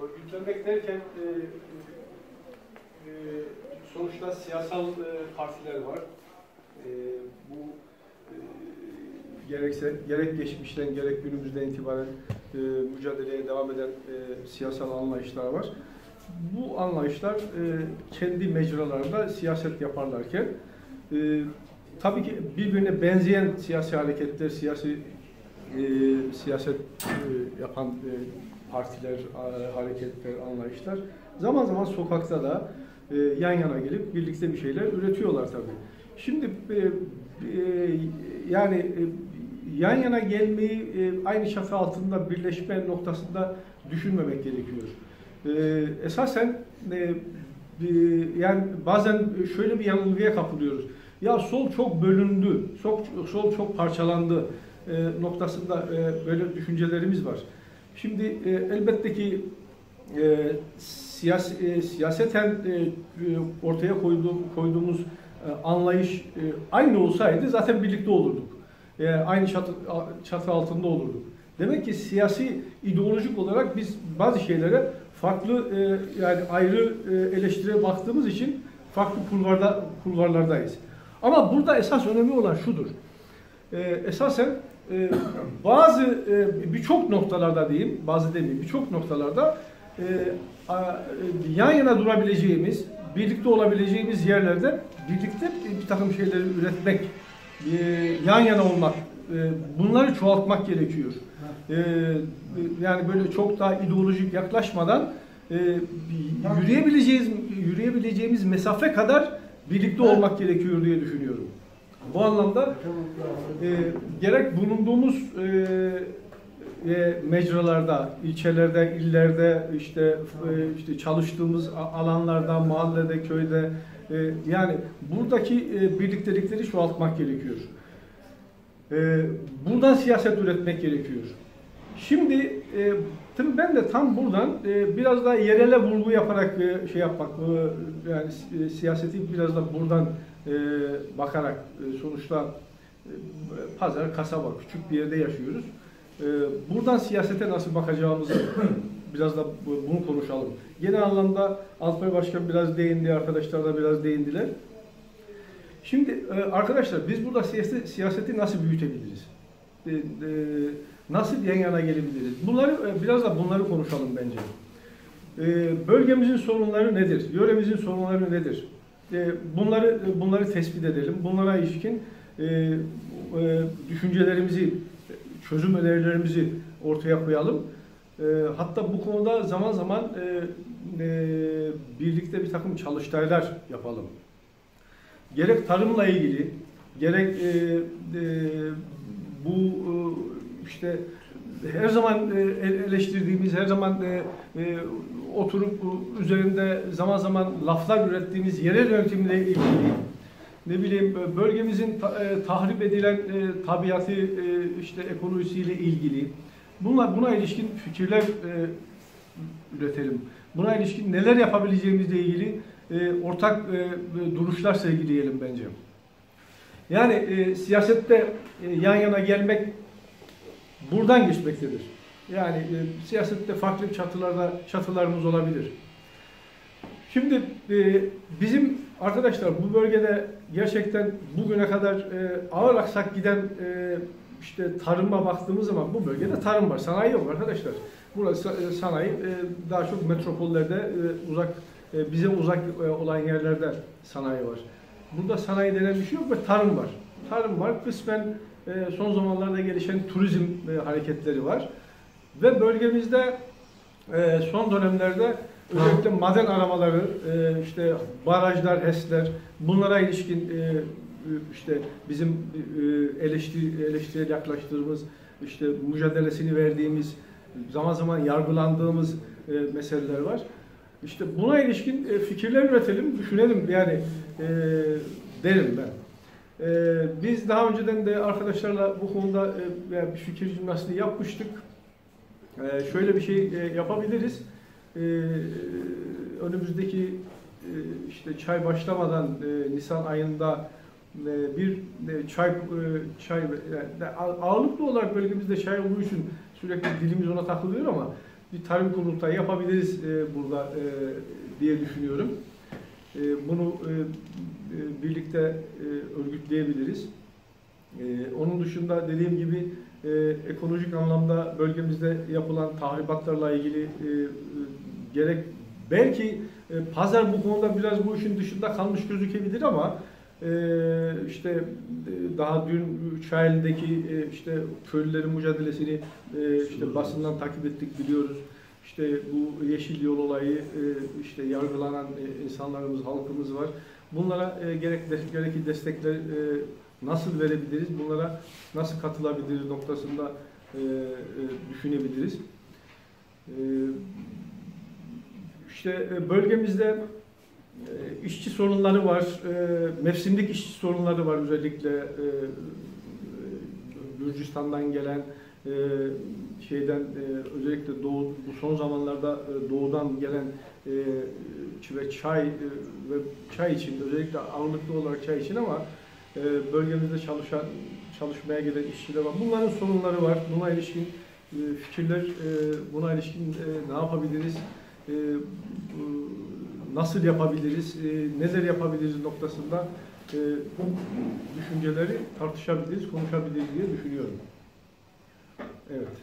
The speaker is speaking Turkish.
Örgütlenmek derken sonuçta siyasal partiler var. Bu gerek geçmişten gerek günümüzden itibaren mücadeleye devam eden siyasal anlayışlar var. Bu anlayışlar kendi mecralarında siyaset yaparlarken tabii ki birbirine benzeyen siyasi hareketler, siyaset yapan partiler, hareketler, anlayışlar zaman zaman sokakta da yan yana gelip birlikte bir şeyler üretiyorlar tabii. Şimdi yani yan yana gelmeyi aynı çatı altında birleşme noktasında düşünmemek gerekiyor. Esasen yani bazen şöyle bir yanılgıya kapılıyoruz. Ya sol çok bölündü, sol çok parçalandı noktasında böyle düşüncelerimiz var. Şimdi elbette ki siyaseten ortaya koyduğumuz anlayış aynı olsaydı zaten birlikte olurduk. Aynı çatı altında olurduk. Demek ki siyasi ideolojik olarak biz bazı şeylere farklı yani ayrı eleştiriye baktığımız için farklı kulvarlardayız. Ama burada esas önemli olan şudur. Esasen birçok noktalarda diyeyim, bazı demeyeyim, birçok noktalarda yan yana durabileceğimiz, birlikte olabileceğimiz yerlerde birlikte bir takım şeyleri üretmek, yan yana olmak, bunları çoğaltmak gerekiyor. Yani böyle çok daha ideolojik yaklaşmadan yürüyebileceğimiz mesafe kadar birlikte olmak gerekiyor diye düşünüyorum. Bu anlamda gerek bulunduğumuz mecralarda, ilçelerde, illerde, işte çalıştığımız alanlarda, mahallede, köyde yani buradaki birliktelikleri çoğaltmak gerekiyor. Buradan siyaset üretmek gerekiyor. Şimdi tabii ben de tam buradan biraz daha yerele vurgu yaparak şey yapmak, yani siyaseti biraz da buradan bakarak sonuçta pazar, kasaba, küçük bir yerde yaşıyoruz. Buradan siyasete nasıl bakacağımızı biraz da bunu konuşalım. Genel anlamda Alpay Başkan biraz değindi, arkadaşlar da biraz değindiler. Şimdi arkadaşlar biz burada siyaseti nasıl büyütebiliriz? Nasıl yan yana gelebiliriz? Biraz da bunları konuşalım bence. Bölgemizin sorunları nedir? Yöremizin sorunları nedir? Bunları tespit edelim. Bunlara ilişkin düşüncelerimizi, çözüm önerilerimizi ortaya koyalım. Hatta bu konuda zaman zaman birlikte bir takım çalıştaylar yapalım. Gerek tarımla ilgili, gerek bu işte her zaman eleştirdiğimiz, her zaman oturup üzerinde zaman zaman laflar ürettiğimiz yerel yönetimle ilgili, ne bileyim bölgemizin tahrip edilen tabiatı, işte ekolojisiyle ilgili, buna ilişkin fikirler üretelim. Buna ilişkin neler yapabileceğimizle ilgili ortak duruşlar sergileyelim bence. Yani siyasette yan yana gelmek buradan geçmektedir. Yani siyasette farklı çatılarımız olabilir. Şimdi bizim arkadaşlar bu bölgede gerçekten bugüne kadar ağır aksak giden işte tarıma baktığımız zaman bu bölgede tarım var. Sanayi yok arkadaşlar. Burası sanayi daha çok metropollerde bize uzak olan yerlerde sanayi var. Burada sanayi denen bir şey yok ve tarım var. Tarım var. Kısmen son zamanlarda gelişen turizm hareketleri var. Ve bölgemizde son dönemlerde özellikle maden aramaları, işte barajlar, HES'ler, bunlara ilişkin işte bizim eleştiriye yaklaştığımız, işte mücadelesini verdiğimiz, zaman zaman yargılandığımız meseleler var. İşte buna ilişkin fikirler üretelim, düşünelim yani derim ben. Biz daha önceden de arkadaşlarla bu konuda bir fikir jimnastiği yapmıştık. Şöyle bir şey yapabiliriz. Önümüzdeki işte çay başlamadan Nisan ayında bir çay yani ağırlıklı olarak bölgemizde çay olduğu için sürekli dilimiz ona takılıyor ama bir tarım kurultayı yapabiliriz burada diye düşünüyorum. Bunu birlikte örgütleyebiliriz. Onun dışında dediğim gibi ekolojik anlamda bölgemizde yapılan tahribatlarla ilgili gerek belki pazar bu konuda biraz bu işin dışında kalmış gözükebilir ama işte daha dün Çayeli'deki işte köylülerin mücadelesini işte basından takip ettik, biliyoruz. İşte bu Yeşil Yol olayı, işte yargılanan insanlarımız, halkımız var. Bunlara gerekli destekler nasıl verebiliriz, bunlara nasıl katılabiliriz noktasında düşünebiliriz. İşte bölgemizde işçi sorunları var, mevsimlik işçi sorunları var, özellikle Gürcistan'dan gelen özellikle doğu, bu son zamanlarda doğudan gelen ve çay için, özellikle ağırlıklı olarak çay için ama bölgemizde çalışmaya gelen işçiler var. Bunların sorunları var. Buna ilişkin fikirler, buna ilişkin ne yapabiliriz, nasıl yapabiliriz, neler yapabiliriz noktasında düşünceleri tartışabiliriz, konuşabiliriz diye düşünüyorum. Evet.